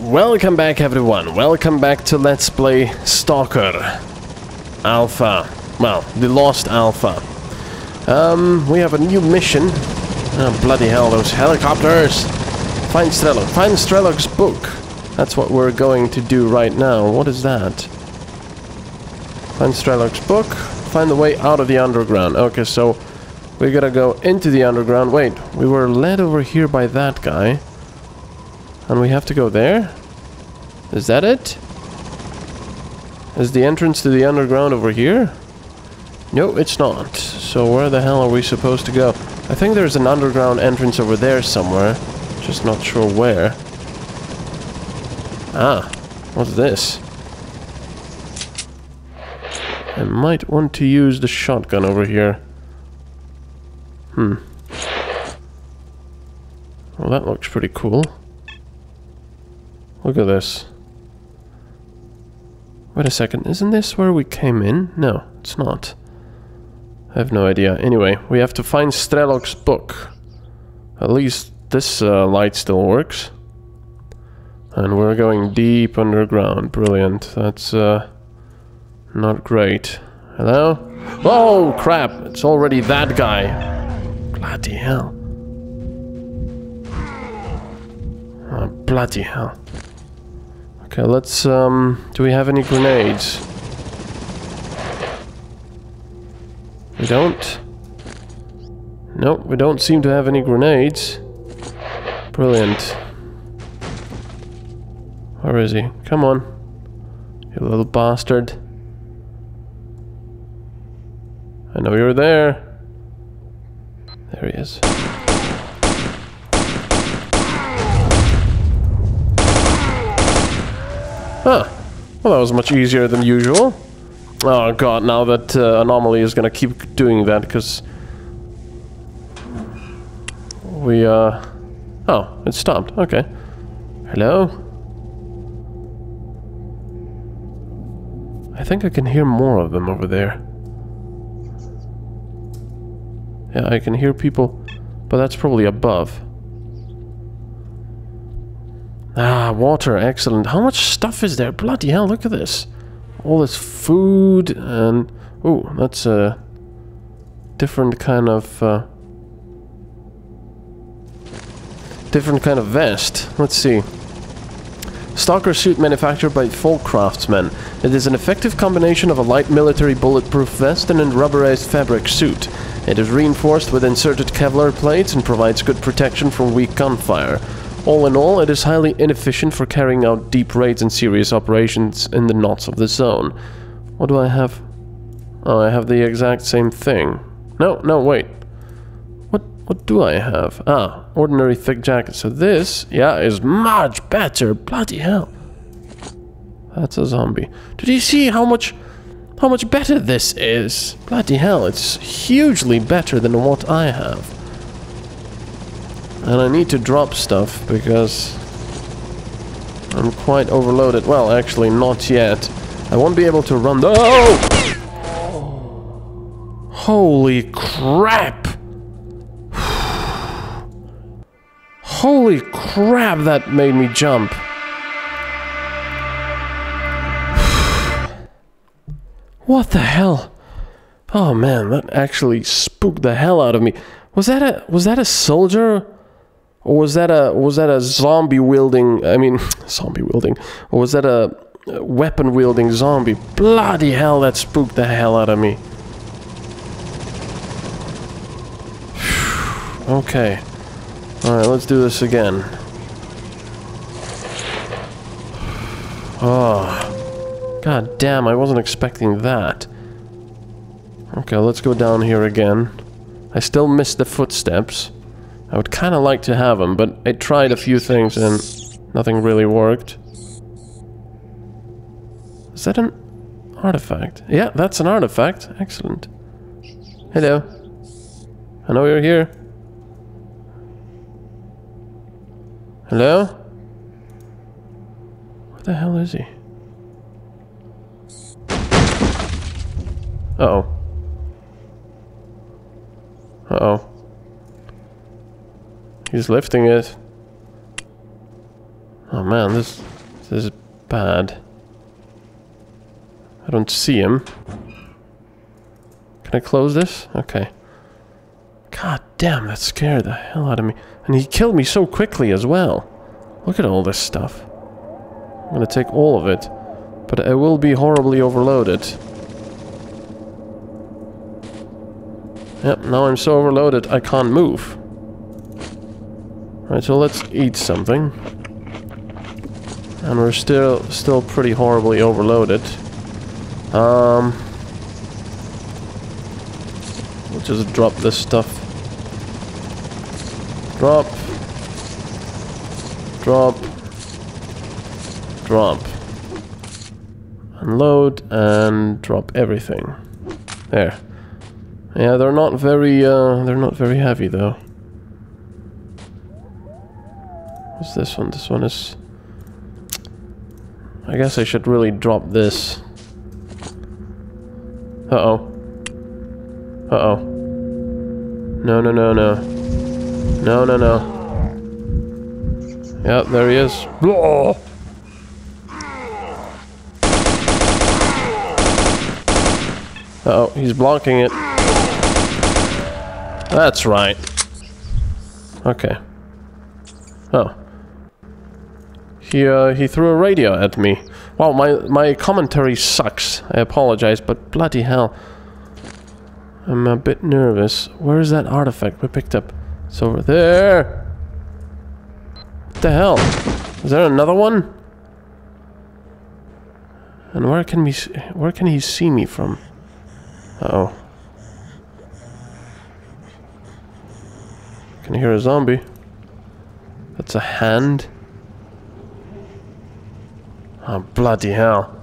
Welcome back everyone, welcome back to Let's Play Stalker Alpha, well, the Lost Alpha. We have a new mission. Oh, bloody hell, those helicopters! Find Strelok's book. That's what we're going to do right now. What is that? Find Strelok's book, find the way out of the underground. Okay, so we gotta go into the underground. Wait, we were led over here by that guy. And we have to go there? Is that it? Is the entrance to the underground over here? No, it's not. So where the hell are we supposed to go? I think there's an underground entrance over there somewhere. Just not sure where. Ah, what's this? I might want to use the shotgun over here. Well, that looks pretty cool. Look at this. Wait a second, isn't this where we came in? No, it's not. I have no idea. Anyway, we have to find Strelok's book. At least this light still works. And we're going deep underground. Brilliant. That's not great. Hello? Oh, crap! It's already that guy. Bloody hell. Oh, bloody hell. Okay, let's, do we have any grenades? We don't? Nope, we don't seem to have any grenades. Brilliant. Where is he? Come on. You little bastard. I know you're there. There he is. Huh. Well, that was much easier than usual. Oh god, now that Anomaly is gonna keep doing that, because... we, Oh, it stopped. Okay. Hello? I think I can hear more of them over there. Yeah, I can hear people, but that's probably above. Ah, water, excellent. How much stuff is there? Bloody hell, look at this. All this food and... ooh, that's a different kind of... different kind of vest. Let's see. Stalker suit manufactured by Folk Craftsman. It is an effective combination of a light military bulletproof vest and a rubberized fabric suit. It is reinforced with inserted Kevlar plates and provides good protection from weak gunfire. All in all, it is highly inefficient for carrying out deep raids and serious operations in the knots of the zone. What do I have? Oh, I have the exact same thing. No, wait. What do I have? Ah, ordinary thick jacket. So this, yeah, is much better. Bloody hell. That's a zombie. Did you see how much better this is? Bloody hell, it's hugely better than what I have. And I need to drop stuff because I'm quite overloaded. Well, actually, not yet. I won't be able to run the... oh! Holy crap! Holy crap, that made me jump. What the hell? Oh man, that actually spooked the hell out of me. Was that a soldier? Or was that a zombie wielding, I mean, zombie wielding, or was that a weapon wielding zombie? Bloody hell, that spooked the hell out of me. Okay. Alright, let's do this again. Oh. God damn, I wasn't expecting that. Okay, let's go down here again. I still missed the footsteps. I would kind of like to have them, but I tried a few things and nothing really worked. Is that an artifact? Yeah, that's an artifact. Excellent. Hello. I know you're here. Hello? Where the hell is he? Uh-oh. Uh-oh. He's lifting it. Oh man, this is bad. I don't see him. Can I close this? Okay. God damn, that scared the hell out of me. And he killed me so quickly as well. Look at all this stuff. I'm gonna take all of it. But I will be horribly overloaded. Yep, now I'm so overloaded I can't move. Right, so let's eat something. And we're still pretty horribly overloaded. We'll just drop this stuff. Drop. Drop. Drop. Unload and drop everything. There. Yeah, they're not very heavy though. What's this one? This one is... I guess I should really drop this. Uh-oh. Uh-oh. No, no, no, no. No, no, no. Yep, there he is. Blah! Uh-oh, he's blocking it. That's right. Okay. Oh. He threw a radio at me. Wow, my commentary sucks. I apologize, but bloody hell. I'm a bit nervous. Where is that artifact we picked up? It's over there. What the hell? Is there another one? And where can he see me from? Uh-oh. Can hear a zombie. That's a hand. Oh, bloody hell.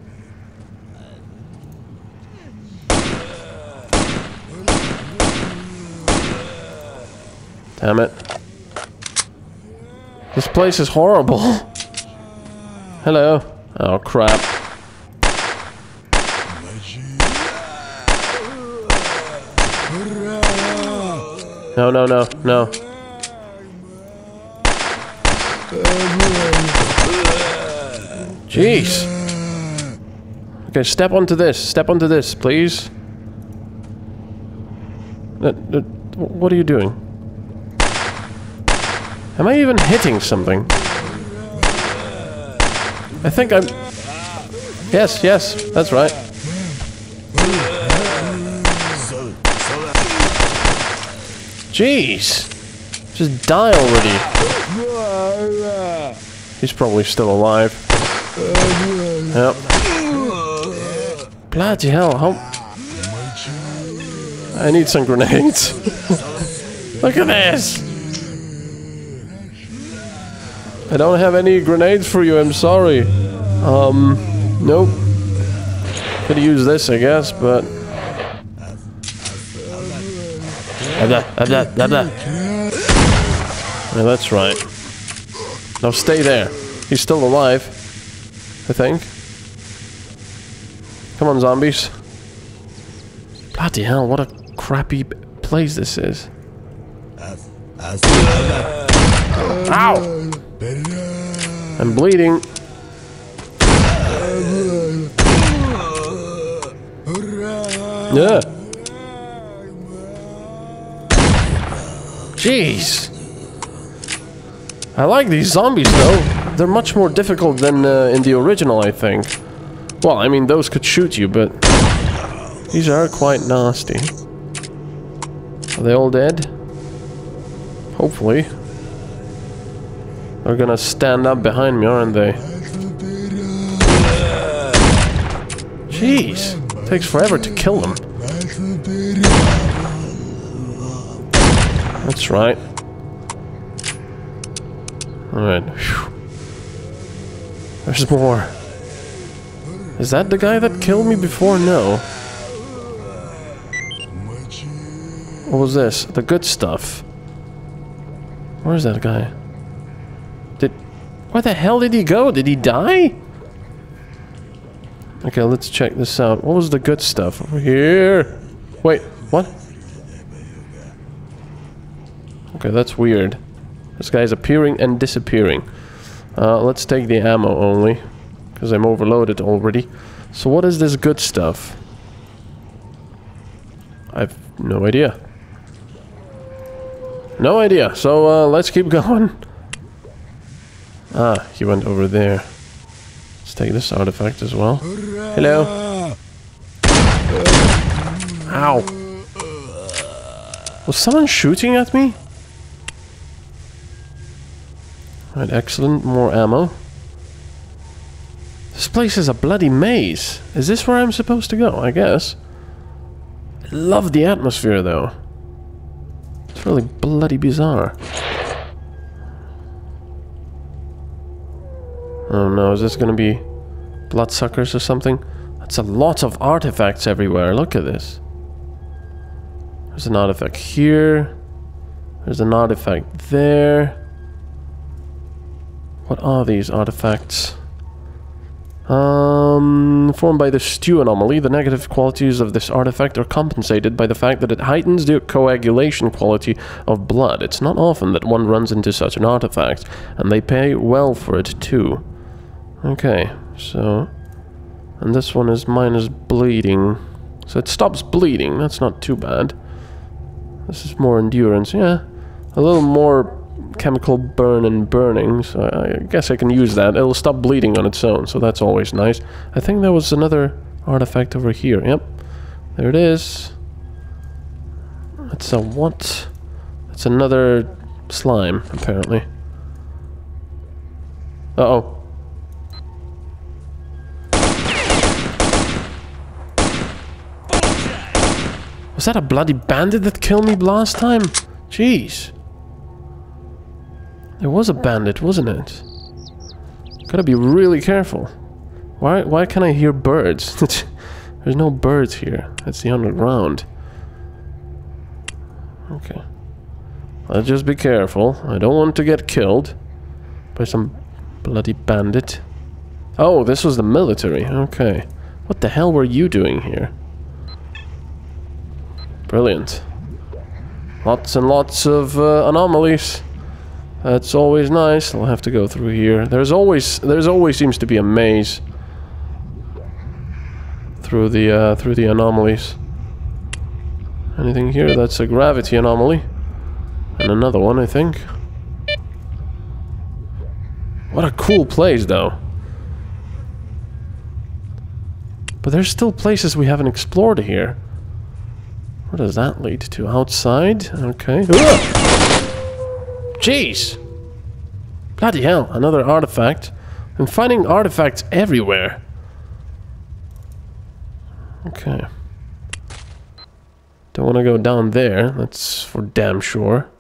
Damn it. This place is horrible. Hello. Oh, crap. No, no, no, no. Jeez. Okay, step onto this. Step onto this, please. What are you doing? Am I even hitting something? I think I'm... Yes, yes, that's right. Jeez! Just die already. He's probably still alive. Yep. Bloody hell, how... I need some grenades. Look at this! I don't have any grenades for you, I'm sorry. Nope. Could use this, I guess, but... Yeah, that's right. Now stay there. He's still alive, I think. Come on, zombies. Bloody hell, what a crappy place this is. Ow! I'm bleeding. Yeah. Jeez. I like these zombies though. They're much more difficult than in the original, I think. Well, I mean, those could shoot you, but these are quite nasty. Are they all dead? Hopefully. They're gonna stand up behind me, aren't they? Jeez. Takes forever to kill them. That's right. Alright. There's more. Is that the guy that killed me before? No. What was this? The good stuff. Where's that guy? Where the hell did he go? Did he die? Okay, let's check this out. What was the good stuff? Over here. Wait, what? Okay, that's weird. This guy's appearing and disappearing. Let's take the ammo only, because I'm overloaded already. So what is this good stuff? I've no idea. No idea. So let's keep going. Ah, he went over there. Let's take this artifact as well. Hello. Ow. Was someone shooting at me? Right, excellent. More ammo. This place is a bloody maze. Is this where I'm supposed to go? I guess. I love the atmosphere, though. It's really bloody bizarre. Oh no, is this gonna be bloodsuckers or something? That's a lot of artifacts everywhere. Look at this. There's an artifact here. There's an artifact there. What are these artifacts? Formed by the stew anomaly, the negative qualities of this artifact are compensated by the fact that it heightens the coagulation quality of blood. It's not often that one runs into such an artifact, and they pay well for it too. Okay, so... And this one is minus bleeding. So it stops bleeding, that's not too bad. This is more endurance, yeah. A little more chemical burn and burning, so I guess I can use that. It'll stop bleeding on its own, so that's always nice. I think there was another artifact over here. Yep, there it is. It's a what? It's another slime, apparently. Uh-oh. Was that a bloody bandit that killed me last time? Jeez. It was a bandit, wasn't it? Gotta be really careful. Why can't I hear birds? There's no birds here. It's the underground. Okay. I'll just be careful. I don't want to get killed by some bloody bandit. Oh, this was the military. Okay. What the hell were you doing here? Brilliant. Lots and lots of anomalies. That's always nice. I'll have to go through here. There's always seems to be a maze through the anomalies. Anything here? That's a gravity anomaly, and another one, I think. What a cool place, though. But there's still places we haven't explored here. Where does that lead to? Outside? Okay. Jeez! Bloody hell, another artifact. I'm finding artifacts everywhere. Okay. Don't want to go down there, that's for damn sure.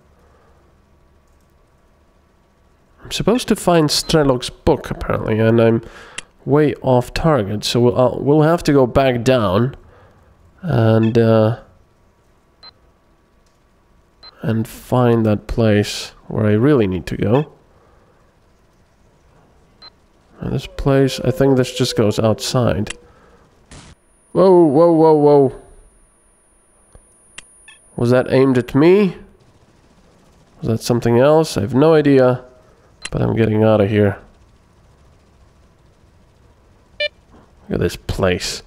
I'm supposed to find Strelok's book, apparently, and I'm way off target, so we'll have to go back down and find that place where I really need to go. And this place, I think this just goes outside. Whoa, whoa, whoa, whoa. Was that aimed at me? Was that something else? I have no idea. But I'm getting out of here. Look at this place.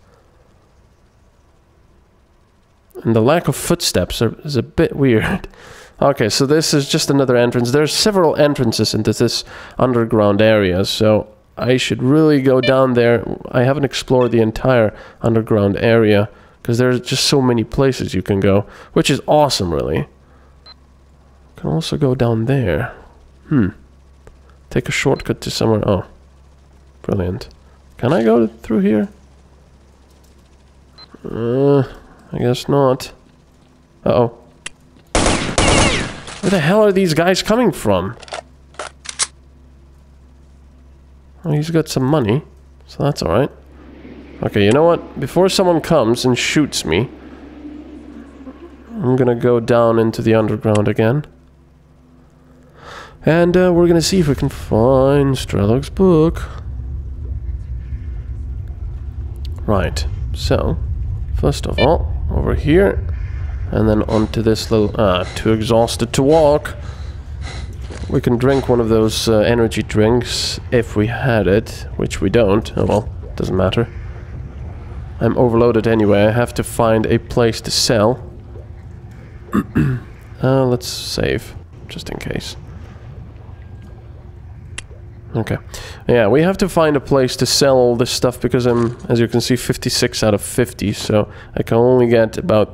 And the lack of footsteps is a bit weird. Okay, so this is just another entrance. There's several entrances into this underground area, so I should really go down there. I haven't explored the entire underground area, because there's just so many places you can go, which is awesome, really. You can also go down there. Take a shortcut to somewhere. Oh, brilliant. Can I go through here? I guess not. Uh-oh. Where the hell are these guys coming from? Oh, he's got some money, so that's alright. Okay, you know what? Before someone comes and shoots me, I'm gonna go down into the underground again. And we're gonna see if we can find Strelok's book. Right, so, first of all, over here, and then onto this little... too exhausted to walk. We can drink one of those energy drinks if we had it, which we don't. Oh well, doesn't matter. I'm overloaded anyway. I have to find a place to sell. Let's save, just in case. Okay. Yeah, we have to find a place to sell all this stuff because I'm, as you can see, 56 out of 50, so I can only get about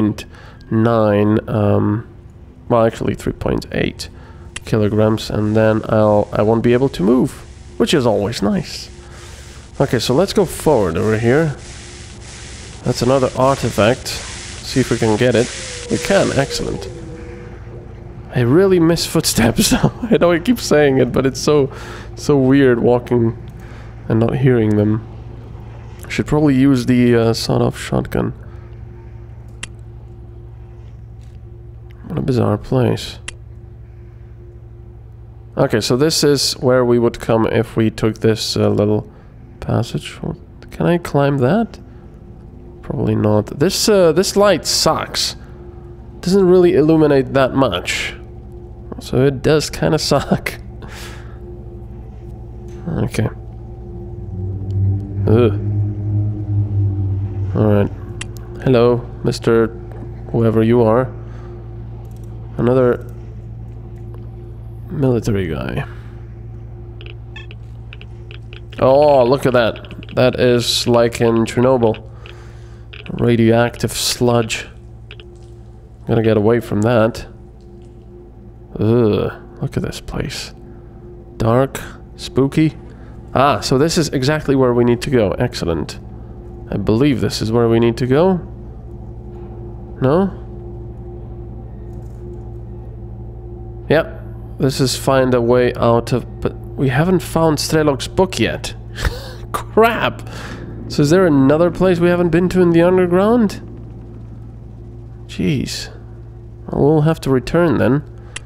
3.9, well, actually 3.8 kilograms, and then I won't be able to move, which is always nice. Okay, so let's go forward over here. That's another artifact. See if we can get it. We can, excellent. I really miss footsteps. I know I keep saying it, but it's so weird walking and not hearing them. Should probably use the sawed-off shotgun. What a bizarre place. Okay, so this is where we would come if we took this little passage. Can I climb that? Probably not. This light sucks. Doesn't really illuminate that much. So it does kind of suck. Okay. Ugh. Alright. Hello, Mr. whoever you are. Another military guy. Oh, look at that. That is like in Chernobyl. Radioactive sludge. Gotta get away from that. Ugh, look at this place. Dark, spooky. Ah, so this is exactly where we need to go. Excellent. I believe this is where we need to go. No? Yep. This is find a way out of... But we haven't found Strelok's book yet. Crap! So is there another place we haven't been to in the underground? Jeez. Well, we'll have to return then.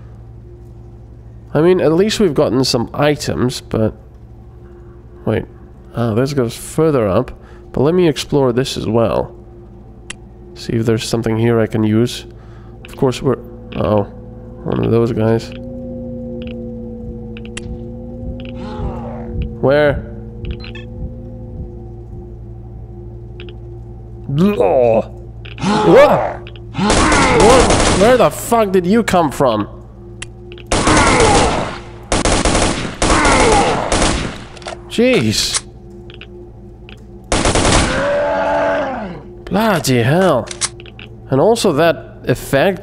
I mean, at least we've gotten some items, but... Wait. Ah, this goes further up. But let me explore this as well. See if there's something here I can use. Of course we're... Uh-oh. One of those guys. Where? Oh. What? Where the fuck did you come from? Jeez. Bloody hell. And also that effect.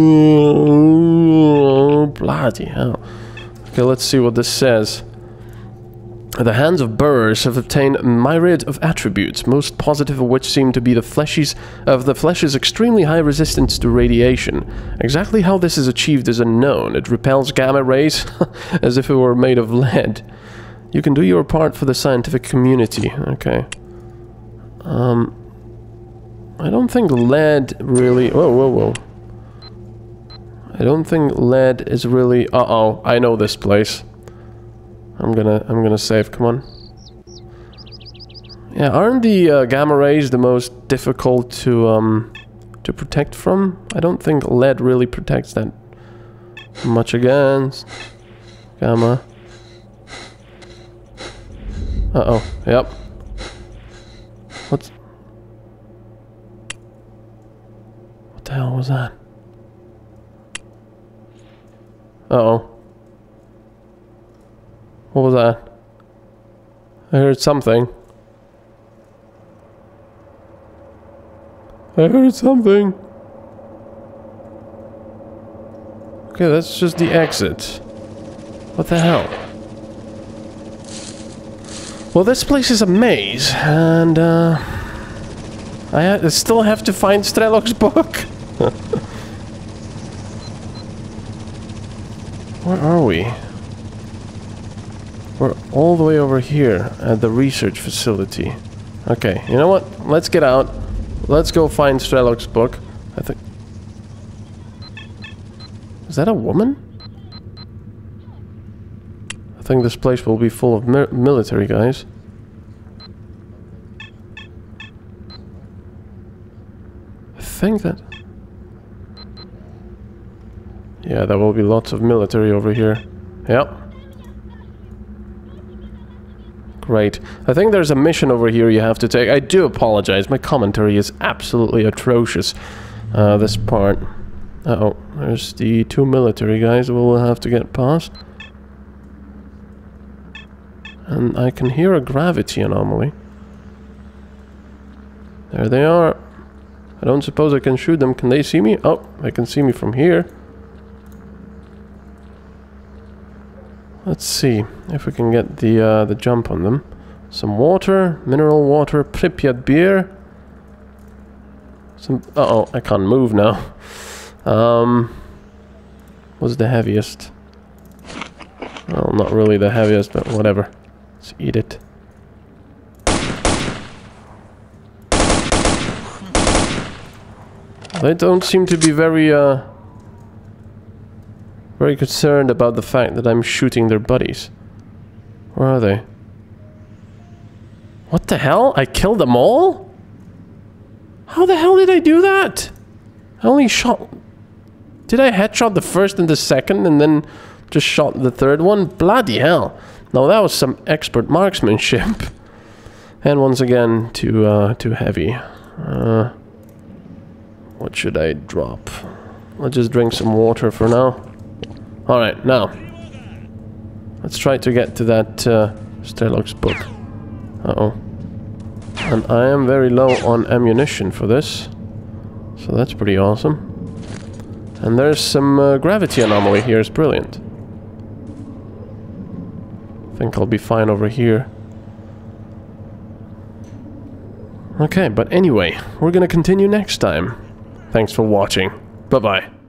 Bloody hell. Okay, let's see what this says. The hands of bearers have obtained a myriad of attributes, most positive of which seem to be the flesh's extremely high resistance to radiation. Exactly how this is achieved is unknown. It repels gamma rays as if it were made of lead. You can do your part for the scientific community. Okay. I don't think lead really... Whoa, whoa, whoa. I don't think lead is really... Uh-oh, I know this place. I'm gonna save, come on. Yeah, aren't the gamma rays the most difficult to protect from? I don't think lead really protects that much against gamma. Uh-oh, yep. What the hell was that? Uh-oh. What was that? I heard something. I heard something. Okay, that's just the exit. What the hell? Well, this place is a maze, and I still have to find Strelok's book. Where are we? We're all the way over here at the research facility. Okay, you know what? Let's get out. Let's go find Strelok's book. I think... Is that a woman? I think this place will be full of military guys. I think that... Yeah, there will be lots of military over here. Yep. Great. I think there's a mission over here you have to take. I do apologize. My commentary is absolutely atrocious. This part. Uh-oh. There's the 2 military guys we'll have to get past. And I can hear a gravity anomaly. There they are. I don't suppose I can shoot them. Can they see me? Oh, they can see me from here. Let's see if we can get the jump on them. Some water, mineral water, Pripyat beer. Some. Uh-oh, I can't move now. What's the heaviest? Well, not really the heaviest, but whatever. Let's eat it. They don't seem to be very concerned about the fact that I'm shooting their buddies. Where are they? What the hell? I killed them all? How the hell did I do that? I only shot... Did I headshot the first and the second and then just shot the third one? Bloody hell. No, that was some expert marksmanship. And once again, too heavy. What should I drop? I'll just drink some water for now. Alright, now. Let's try to get to that Strelok's book. Uh-oh. And I am very low on ammunition for this. So that's pretty awesome. And there's some gravity anomaly here. It's brilliant. I think I'll be fine over here. Okay, but anyway, we're gonna continue next time. Thanks for watching. Bye-bye.